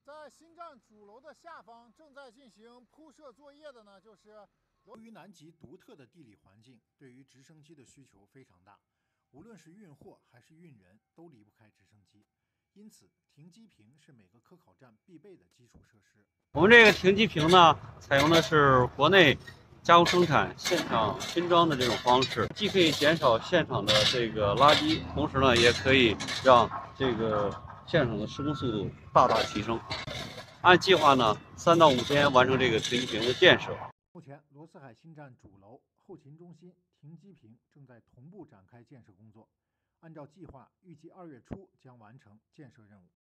在新站主楼的下方正在进行铺设作业的呢，就是由于南极独特的地理环境，对于直升机的需求非常大，无论是运货还是运人，都离不开直升机。因此，停机坪是每个科考站必备的基础设施。 我们这个停机坪呢，采用的是国内加工生产、现场拼装的这种方式，既可以减少现场的这个垃圾，同时呢，也可以让这个现场的施工速度大大提升。按计划呢，3到5天完成这个停机坪的建设。 目前，罗斯海新站主楼、后勤中心、停机坪正在同步展开建设工作。按照计划，预计2月初将完成建设任务。